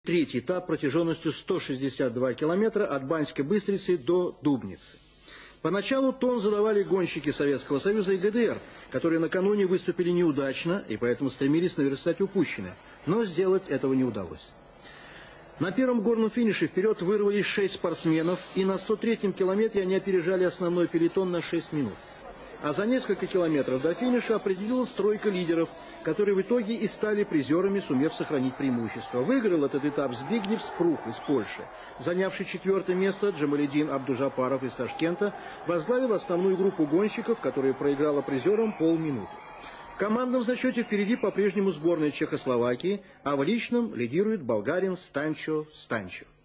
третий этап протяженностью 162 километра от Баньской Быстрицы до Дубницы. Поначалу тон задавали гонщики Советского Союза и ГДР, которые накануне выступили неудачно и поэтому стремились наверстать упущенное. Но сделать этого не удалось. На первом горном финише вперед вырвались 6 спортсменов, и на 103-м километре они опережали основной пелотон на 6 минут. А за несколько километров до финиша определилась тройка лидеров, которые в итоге и стали призерами, сумев сохранить преимущество. Выиграл этот этап Збигнев Спрух из Польши. Занявший 4-е место Джамаледин Абдужапаров из Ташкента возглавил основную группу гонщиков, которая проиграла призерам полминуты. В командном зачете впереди по-прежнему сборная Чехословакии, а в личном лидирует болгарин Станчо Станчев.